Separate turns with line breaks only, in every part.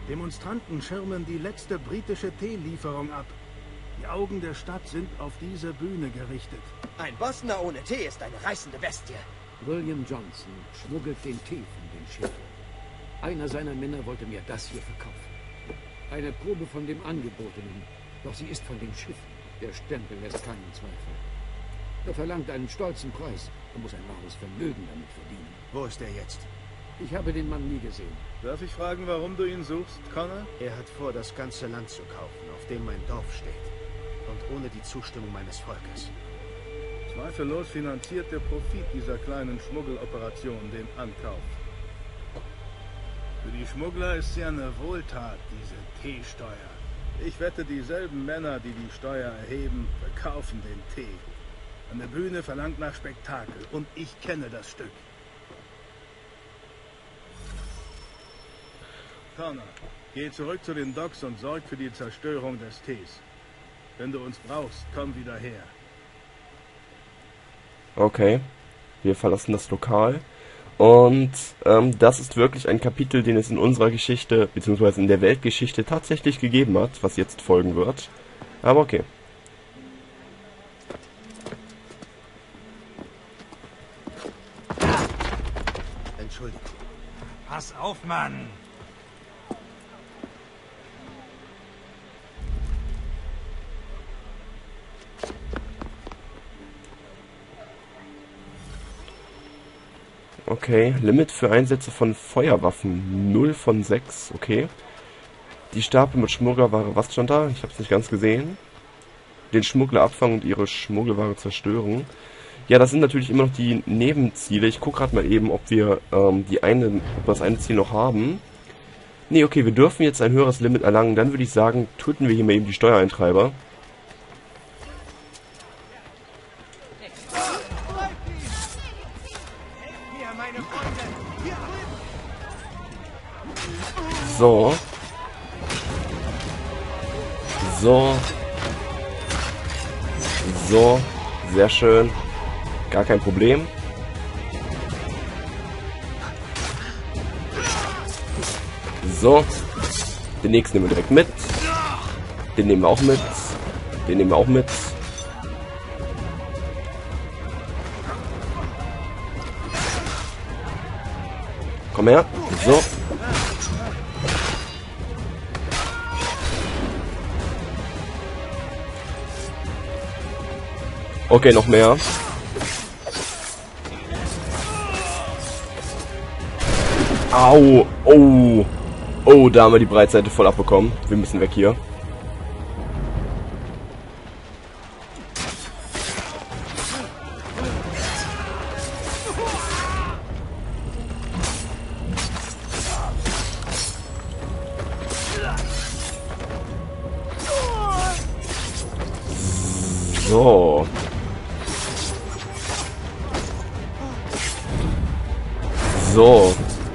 Demonstranten schirmen die letzte britische Teelieferung ab. Die Augen der Stadt sind auf diese Bühne gerichtet.
Ein Bostoner ohne Tee ist eine reißende Bestie.
William Johnson schmuggelt den Tee von den Schiffen. Einer seiner Männer wollte mir das hier verkaufen. Eine Probe von dem Angebotenen. Doch sie ist von den Schiffen. Der Stempel lässt keinen Zweifel. Er verlangt einen stolzen Preis und muss ein wahres Vermögen damit verdienen.
Wo ist er jetzt?
Ich habe den Mann nie gesehen.
Darf ich fragen, warum du ihn suchst, Connor?
Er hat vor, das ganze Land zu kaufen, auf dem mein Dorf steht. Und ohne die Zustimmung meines Volkes.
Zweifellos finanziert der Profit dieser kleinen Schmuggeloperation den Ankauf. Für die Schmuggler ist sie eine Wohltat, diese Teesteuer. Ich wette, dieselben Männer, die die Steuer erheben, verkaufen den Tee. An der Bühne verlangt nach Spektakel und ich kenne das Stück. Connor, geh zurück zu den Docks und sorg für die Zerstörung des Tees. Wenn du uns brauchst, komm wieder her.
Okay, wir verlassen das Lokal. Und das ist wirklich ein Kapitel, den es in unserer Geschichte, beziehungsweise in der Weltgeschichte tatsächlich gegeben hat, was jetzt folgen wird. Aber okay.
Entschuldigung.
Pass auf, Mann!
Okay, Limit für Einsätze von Feuerwaffen 0 von 6, okay. Die Stapel mit Schmugglerware, was stand da? Ich habe es nicht ganz gesehen. Den Schmuggler abfangen und ihre Schmuggelware zerstören. Ja, das sind natürlich immer noch die Nebenziele. Ich gucke gerade mal eben, ob wir das eine Ziel noch haben. Nee, okay, wir dürfen jetzt ein höheres Limit erlangen. Dann würde ich sagen, töten wir hier mal eben die Steuereintreiber. So. So. So. Sehr schön. Gar kein Problem. So. Den nächsten nehmen wir direkt mit. Den nehmen wir auch mit. Den nehmen wir auch mit. Komm her. So. Okay, noch mehr. Au. Oh. Oh, da haben wir die Breitseite voll abbekommen. Wir müssen weg hier. So. So.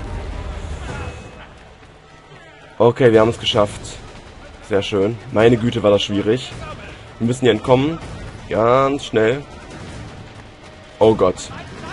Okay, wir haben es geschafft. Sehr schön. Meine Güte, war das schwierig. Wir müssen hier entkommen. Ganz schnell. Oh Gott.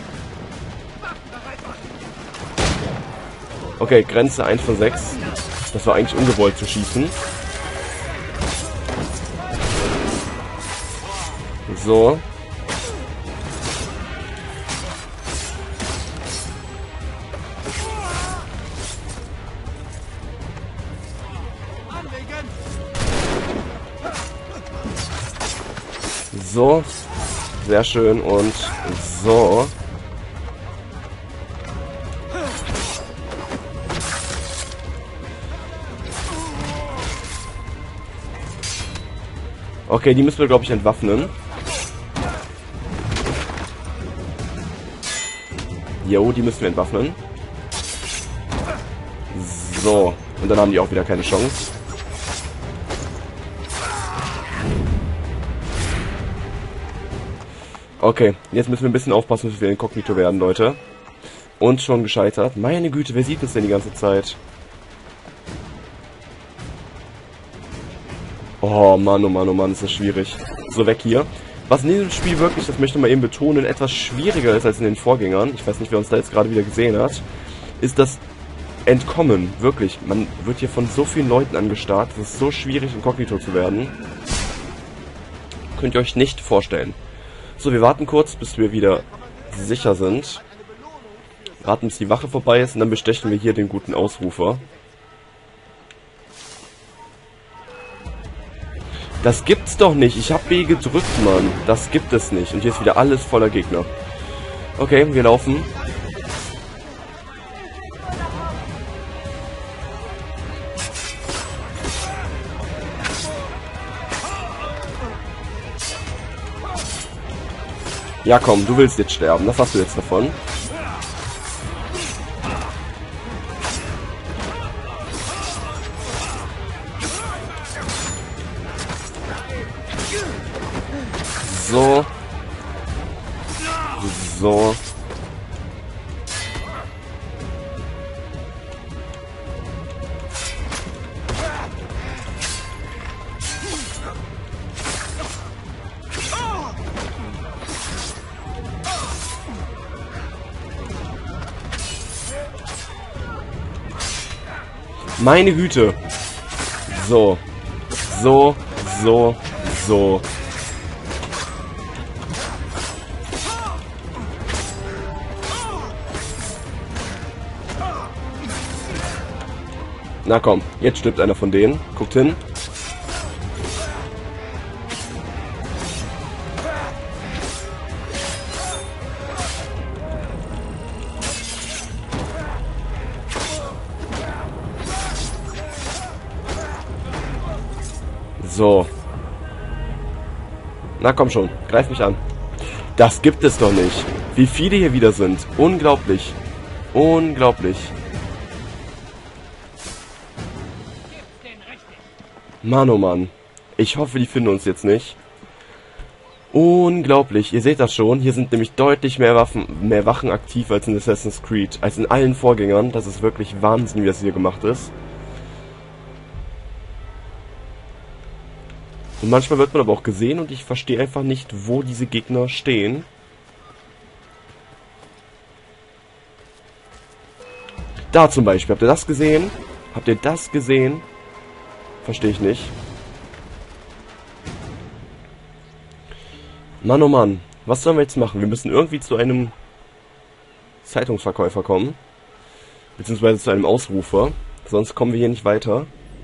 Okay, Grenze 1 von 6. Das war eigentlich ungewollt zu schießen. So. So. Sehr schön und so. Okay, die müssen wir, glaube ich, entwaffnen. Jo, die müssen wir entwaffnen. So. Und dann haben die auch wieder keine Chance. Okay, jetzt müssen wir ein bisschen aufpassen, dass wir inkognito werden, Leute. Und schon gescheitert. Meine Güte, wer sieht uns denn die ganze Zeit? Oh Mann, oh Mann, oh Mann, ist das schwierig. So, weg hier. Was in diesem Spiel wirklich, das möchte ich mal eben betonen, etwas schwieriger ist als in den Vorgängern, ich weiß nicht, wer uns da jetzt gerade wieder gesehen hat, ist, dass entkommen. Wirklich. Man wird hier von so vielen Leuten angestarrt. Es ist so schwierig, inkognito zu werden. Könnt ihr euch nicht vorstellen. So, wir warten kurz, bis wir wieder sicher sind. Warten, bis die Wache vorbei ist und dann bestechen wir hier den guten Ausrufer. Das gibt's doch nicht. Ich hab B gedrückt, Mann. Das gibt es nicht. Und hier ist wieder alles voller Gegner. Okay, wir laufen. Ja komm, du willst jetzt sterben. Das hast du jetzt davon. So. So. Meine Güte. So. So. So. So. Na komm, jetzt stirbt einer von denen. Guckt hin. So. Na komm schon, greif mich an. Das gibt es doch nicht. Wie viele hier wieder sind. Unglaublich. Unglaublich. Mann, oh Mann. Ich hoffe, die finden uns jetzt nicht. Unglaublich. Ihr seht das schon. Hier sind nämlich deutlich mehr Wachen aktiv als in Assassin's Creed. Als in allen Vorgängern. Das ist wirklich Wahnsinn, wie das hier gemacht ist. Und manchmal wird man aber auch gesehen und ich verstehe einfach nicht, wo diese Gegner stehen. Da zum Beispiel. Habt ihr das gesehen? Habt ihr das gesehen? Verstehe ich nicht. Mann, oh Mann. Was sollen wir jetzt machen? Wir müssen irgendwie zu einem Zeitungsverkäufer kommen. Beziehungsweise zu einem Ausrufer. Sonst kommen wir hier nicht weiter.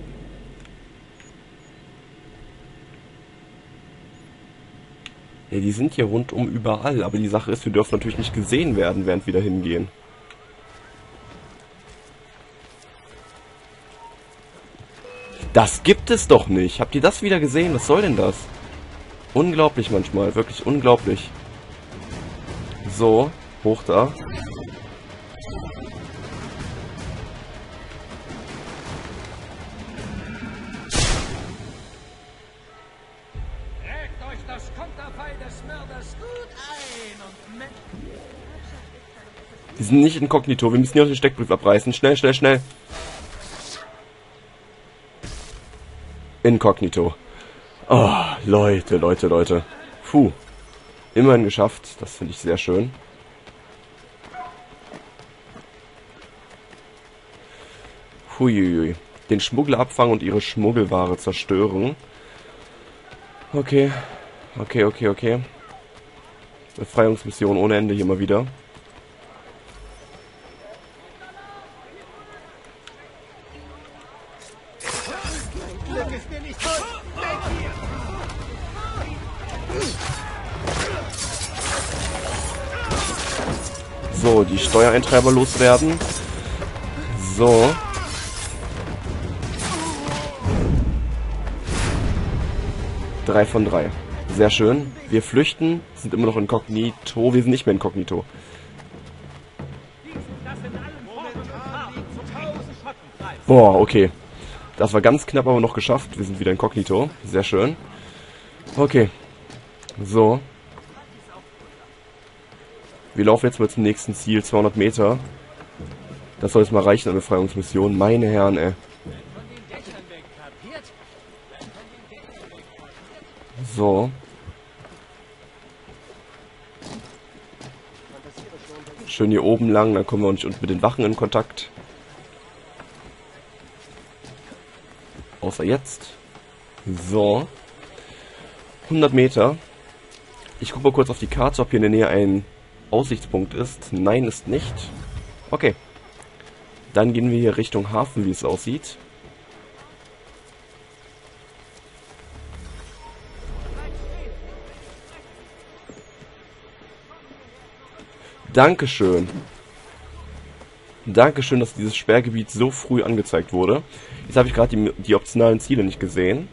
Ja, die sind hier rundum überall. Aber die Sache ist, wir dürfen natürlich nicht gesehen werden, während wir da hingehen. Das gibt es doch nicht. Habt ihr das wieder gesehen? Was soll denn das? Unglaublich manchmal. Wirklich unglaublich. So. Hoch da.
Prägt euch das Konterfei des Mörders gut ein und
Die sind nicht inkognito. Wir müssen hier noch den Steckbrief abreißen. Schnell, schnell, schnell. Inkognito. Oh, Leute, Leute, Leute. Puh. Immerhin geschafft. Das finde ich sehr schön. Huiuiui. Den Schmuggler abfangen und ihre Schmuggelware zerstören. Okay. Okay, okay, okay. Befreiungsmission ohne Ende hier mal wieder. So, die Steuereintreiber loswerden. So. Drei von 3. Sehr schön. Wir flüchten, sind immer noch inkognito. Wir sind nicht mehr inkognito. Boah, okay. Das war ganz knapp, aber noch geschafft. Wir sind wieder inkognito. Sehr schön. Okay. So. Wir laufen jetzt mal zum nächsten Ziel, 200 Meter. Das soll jetzt mal reichen an Befreiungsmission. Meine Herren, ey. So. Schön hier oben lang, dann kommen wir nicht mit den Wachen in Kontakt. Außer jetzt. So. 100 Meter. Ich gucke mal kurz auf die Karte, ob hier in der Nähe ein Aussichtspunkt ist. Nein, ist nicht. Okay. Dann gehen wir hier Richtung Hafen, wie es aussieht. Dankeschön. Dankeschön, dass dieses Sperrgebiet so früh angezeigt wurde. Jetzt habe ich gerade die optionalen Ziele nicht gesehen.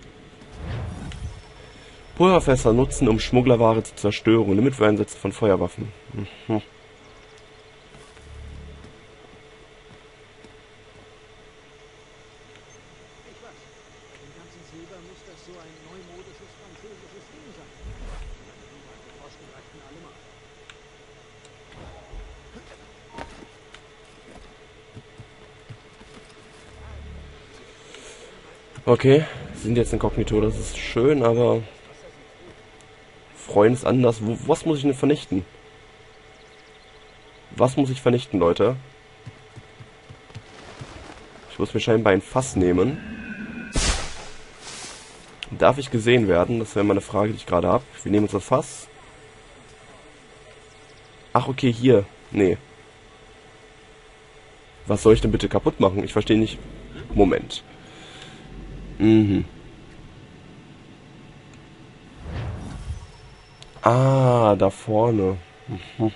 Pulverfässer nutzen, um Schmugglerware zu zerstören. Limit für Einsätze von Feuerwaffen. Mhm. Okay, sind jetzt inkognito, das ist schön, aber Freund ist anders. Was muss ich denn vernichten? Was muss ich vernichten, Leute? Ich muss mir scheinbar ein Fass nehmen. Darf ich gesehen werden? Das wäre meine Frage, die ich gerade habe. Wir nehmen uns das Fass. Ach, okay, hier. Nee. Was soll ich denn bitte kaputt machen? Ich verstehe nicht. Moment. Mhm. Ah, da vorne. Mhm.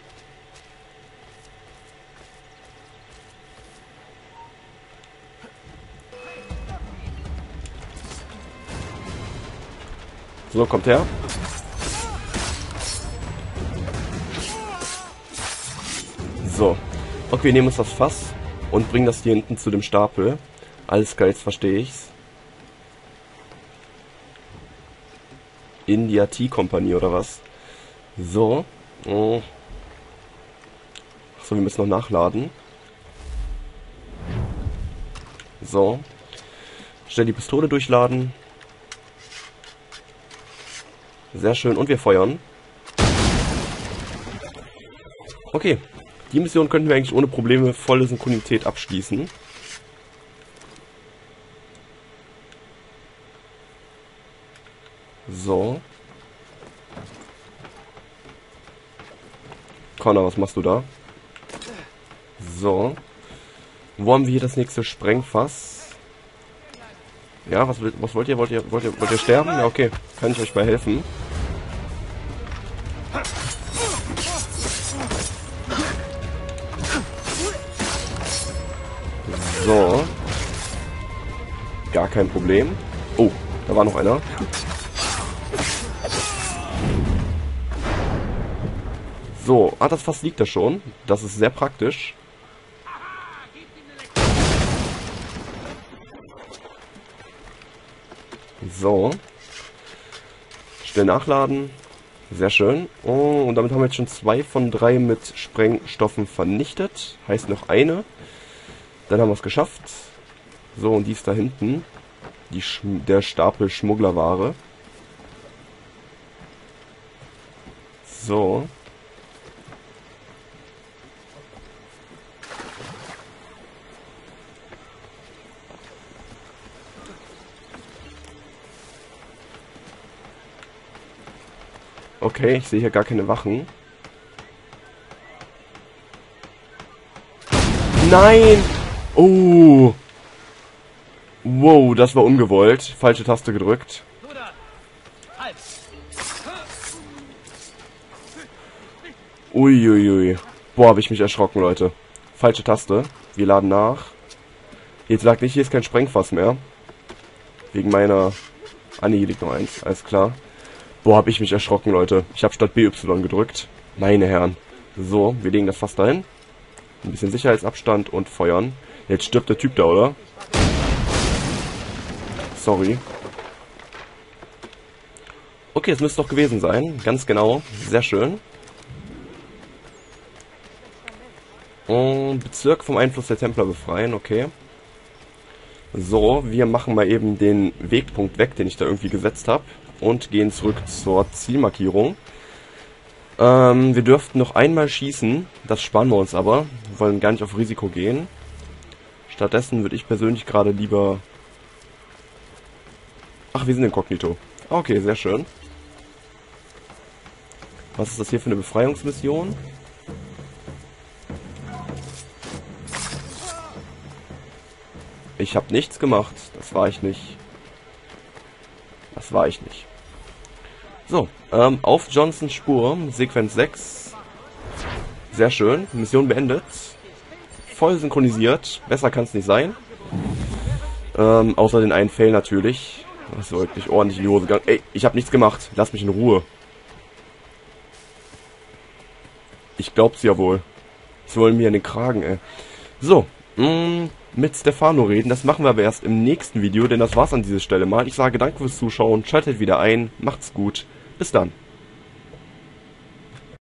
So, kommt her. So. Okay, wir nehmen uns das Fass und bringen das hier hinten zu dem Stapel. Alles klar, jetzt verstehe ich's. India Tea Company oder was? So. Oh. Achso, wir müssen noch nachladen. So. Schnell die Pistole durchladen. Sehr schön. Und wir feuern. Okay. Die Mission könnten wir eigentlich ohne Probleme volle Synchronität abschließen. So. Connor, was machst du da? So. Wo haben wir hier das nächste Sprengfass? Ja, was wollt ihr? Wollt ihr sterben? Ja, okay. Kann ich euch bei helfen? So. Gar kein Problem. Oh, da war noch einer. So, das Fass liegt da schon. Das ist sehr praktisch. So. Schnell nachladen. Sehr schön. Oh, und damit haben wir jetzt schon 2 von 3 mit Sprengstoffen vernichtet. Heißt noch eine. Dann haben wir es geschafft. So, und die ist da hinten. Der Stapel Schmugglerware. So. Okay, ich sehe hier gar keine Wachen. Nein! Oh! Wow, das war ungewollt. Falsche Taste gedrückt. Uiuiui. Boah, habe ich mich erschrocken, Leute. Falsche Taste. Wir laden nach. Jetzt sagt nicht, hier ist kein Sprengfass mehr. Wegen meiner... Ah, nee, hier liegt noch eins. Alles klar. Boah, habe ich mich erschrocken, Leute. Ich habe statt BY gedrückt. Meine Herren. So, wir legen das Fass dahin. Ein bisschen Sicherheitsabstand und feuern. Jetzt stirbt der Typ da, oder? Sorry. Okay, es müsste doch gewesen sein. Ganz genau. Sehr schön. Und Bezirk vom Einfluss der Templer befreien. Okay. So, wir machen mal eben den Wegpunkt weg, den ich da irgendwie gesetzt habe. Und gehen zurück zur Zielmarkierung. Wir dürften noch einmal schießen. Das sparen wir uns aber. Wir wollen gar nicht auf Risiko gehen. Stattdessen würde ich persönlich gerade lieber Ach, wir sind inkognito. Okay, sehr schön. Was ist das hier für eine Befreiungsmission? Ich habe nichts gemacht. Das war ich nicht. Das war ich nicht. So, auf Johnsons Spur. Sequenz 6. Sehr schön. Mission beendet. Voll synchronisiert. Besser kann es nicht sein. Außer den einen Fail natürlich. Das ist wirklich ordentlich in die Hose gegangen. Ey, ich habe nichts gemacht. Lass mich in Ruhe. Ich glaub's ja wohl. Sie wollen mir in den Kragen, ey. So, mit Stefano reden. Das machen wir aber erst im nächsten Video, denn das war's an dieser Stelle mal. Ich sage danke fürs Zuschauen. Schaltet wieder ein. Macht's gut. Bis dann.